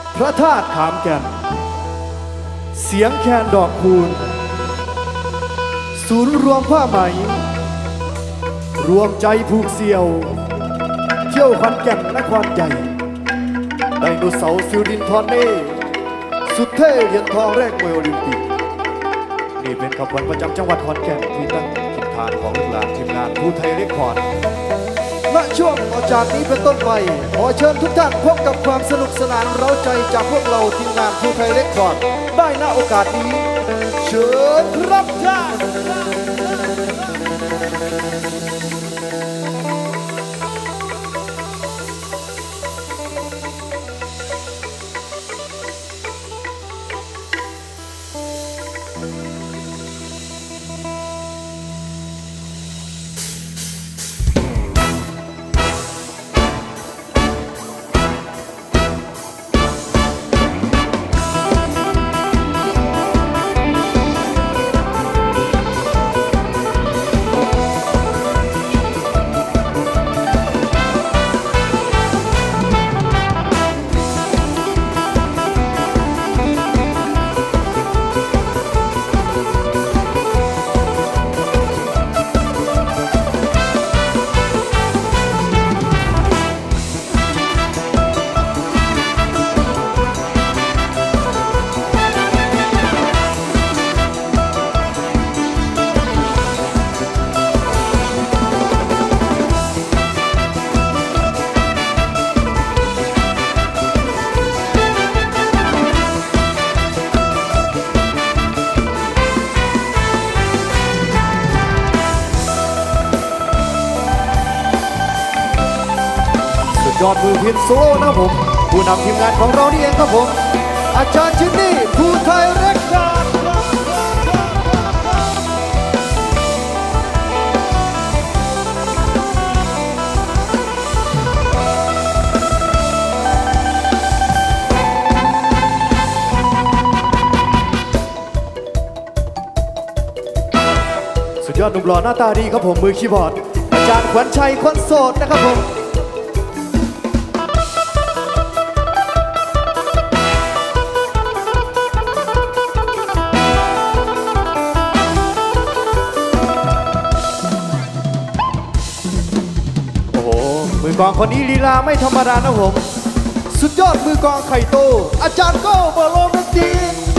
พระธาตุขามแก่นเสียงแคนดอกคูณศูนย์รวมผ้าไหมรวมใจผูกเสี่ยวเที่ยวขอนแก่นนครใหญ่ไดโนเสาร์ซิลดินทอนเน่สุดเท่เหรียญทองแรกมวยโอลิมปิกนี่เป็นขบวนประจำจังหวัดขอนแก่นที่ตั้งถิ่นฐานของลูกหลานทีมงานภูไทยเรคคอร์ดณช่วงต่อจากนี้เป็นต้นไปขอเชิญทุกท่านพบกับความสนุกสนานเร้าใจจากพวกเราทีมงานภูไทยเรคคอร์ดได้ณโอกาสนี้เชิญครับท่านยอดมือพินโซโล่นะผมผู้นำทีมงานของเรานี่เองครับผมอาจารย์จินนี่ภูไทยเรคคอร์ดสุดยอดหนุ่มหล่อหน้าตาดีครับผมมือคีย์บอร์ดอาจารย์ขวัญชัยคนโสดนะครับผมมือกองคนนี้ลีลาไม่ธรรมดานะผมสุดยอดมือกองไข่โตอาจารย์โก้บอลโลมดี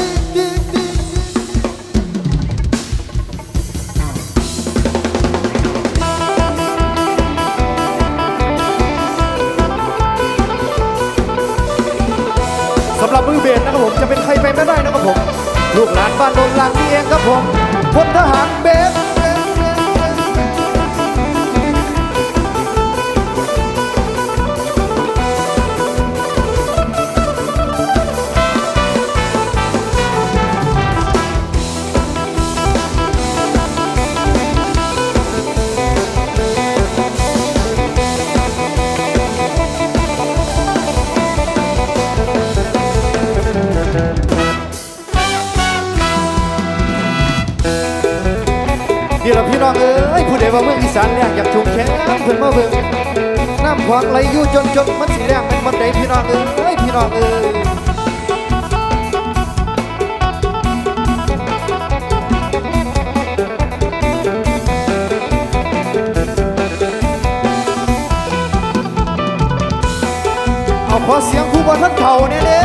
สำหรับมือเบสนะครับผมจะเป็นใครไปไม่ได้นะครับผมลูกหลานบ้านโดนหลังนี่เองครับผมพลทหารเบสนี่เราพี่น้องเอ้ยผู้ใดว่าเมืองอีสานแรงอยากชุ่มแข็งเพิ่นมาเบิ่งน้ำขวางไหลอยู่จนมันสีแดงเป็นบันไดพี่น้องเอ้ยพี่น้องเอ้ยเอาขอเสียงผู้บ่ท่านเฒ่าเนี่ยเด้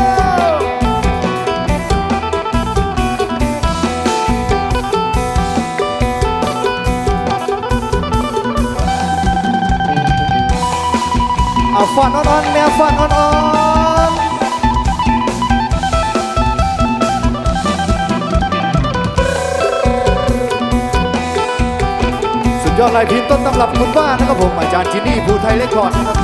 เอาฟันอ่อนๆแนวฟันอ่อนๆสุดยอดลายพินต้นตำรับคุณบ้านนะครับผมอาจารย์จินนี่ภูไทยเรคคอร์ดนะครับ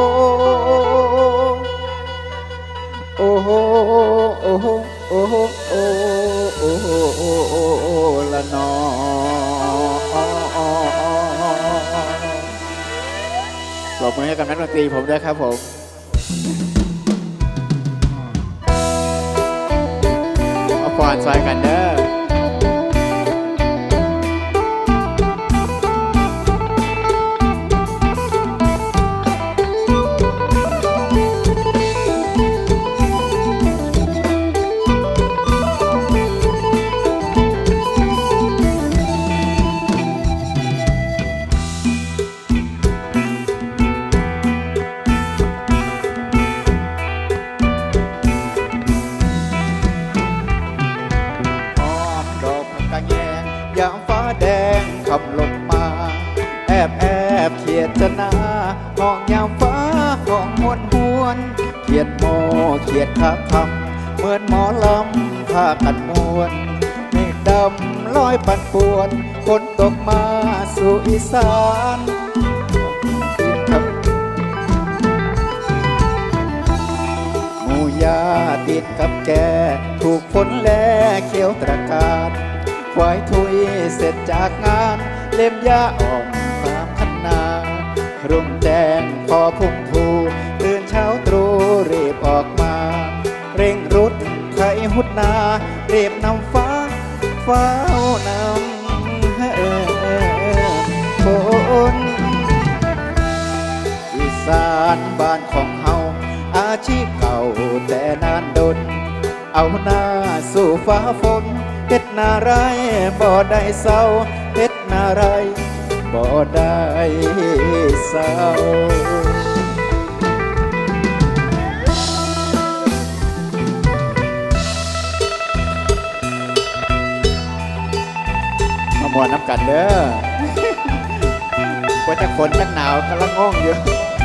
โอ้โหโอ้โหโอ้โหโอ้โหโอ้โหโอ้โหละนอปรบมือให้กับนักดนตรีผมด้วยครับผมมาฟอนซอยกันเด้อยามฟ้าแดงขับลงมาแอบเขียดจะนาห้องยามฟ้าห้องหวนเขียดโมเขียดทับคำเหมือนหมอลำพากันมวนเมฆดำลอยปั่นป่วนฝนตกมาสู่อีสานหมู่ยาติดกับแกถูกฝนแลเขียวตระการควายทุยเสร็จจากงานเล่มยาออกตามคันนารุ่งแจ้งพอพุ่งทูตื่นเช้าตรู่รีบออกมาเร่งรุดไถหุดนารีบนำฟ้าฟ้านำฝนอีสานบ้านของเฮาอาชีพเก่าแต่นานดนเอาหน้าสู่ฟ้าฝนเฮ็ดนาไรบ่ได้เศร้าเฮ็ดนาไรบ่ได้เศร้ามามวนน้ำกันเด้อว่าจะฝนจะหนาวกำลังง่วงอยู่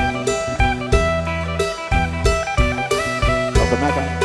ขอบคุณมากครับ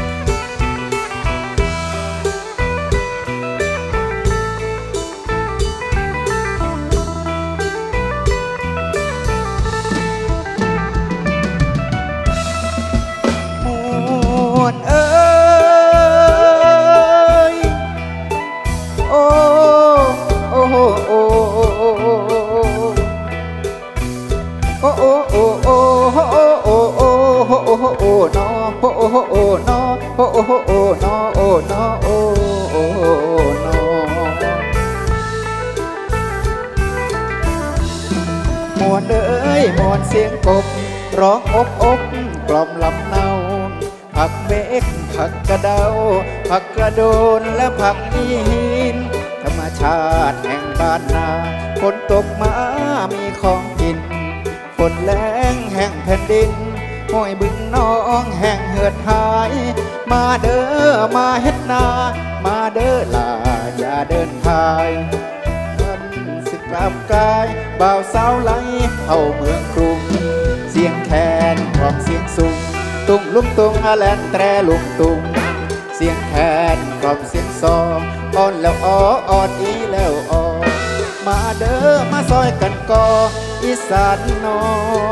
มวนเอ้ยมวนเสียงกบร้องอบกล่อมลำเนาผักเมฆผักกระเดาผักกระโดนและผักอีหินทำไมรมชาติแห่งบ้านนาฝนตกมามีของกินฝนแรงแห่งแผ่นดินห้อยบึงน้องแห่งเหือดหายมาเด้อมาเฮ็ดนามาเด้อลาอย่าเดินทายวันสิกลับกายบ่าวสาวไหลเข้าเมืองกรุงเสียงแคนพร้อมเสียงสูงตุ้งลุงตุงอาแลนแตรลุงตุงเสียงแคนพร้อมเสียงซออ่อนแล้วอ้ออ่อนอีแล้วอ้อมาเด้อมาซอยกันก่ออีสานนอ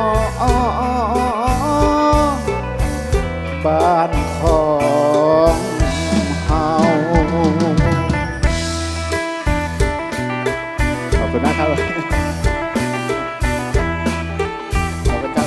บ้านของเฮาขอบคุณมากครับขอบคุณครับ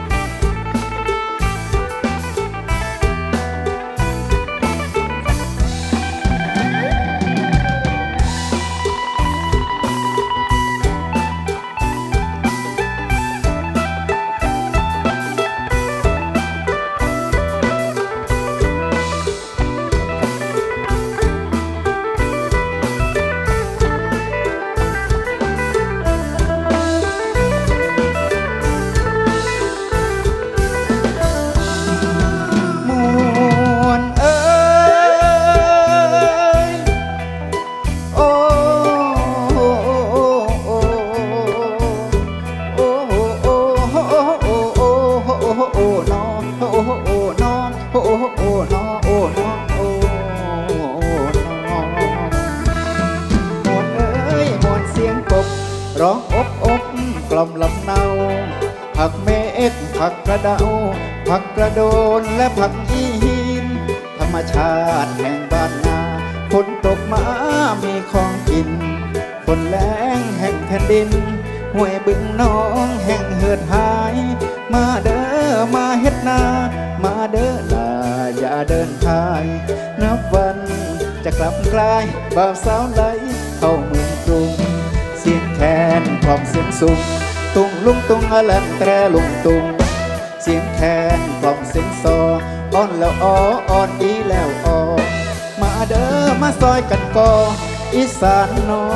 ร้องอบกล่อมลำเนาผักเมฆผักกระเดาผักกระโดนและผักอีหินธรรมชาติแห่งบ้านนาฝนตกมามีของกินฝนแรงแห่งแผ่นดินห้วยบึงน้องแห่งเหือดหายมาเด้อมาเฮ็ดนามาเด้อลาอย่าเดินทายนับวันจะกลับกลายบ่าวสาวไหลเข้าเมืองกรุงเสียงแคนพร้อมเสียงสูงตุงลุงตุงอาแลนแตรลุงตุงเสียงแคนพร้อมเสียงซออ่อนแล้วอ้ออ่อนอีแล้วอ้อมาเด้อมาซอยกันก่ออีสานนอ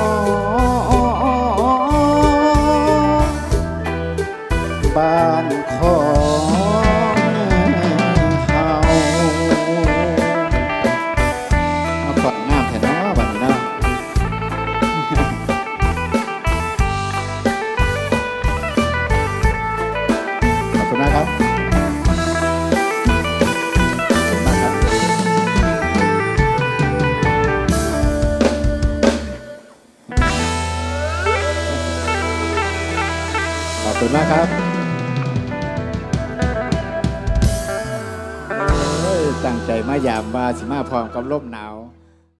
บ้านของเฮามาก่อนงามแท้เนาะบัดนี้เนาะขอบคุณมากครับขอบคุณมากครับขอบคุณมากครับตั้งใจมายามว่าสิมาพร้อมกับลมหนาว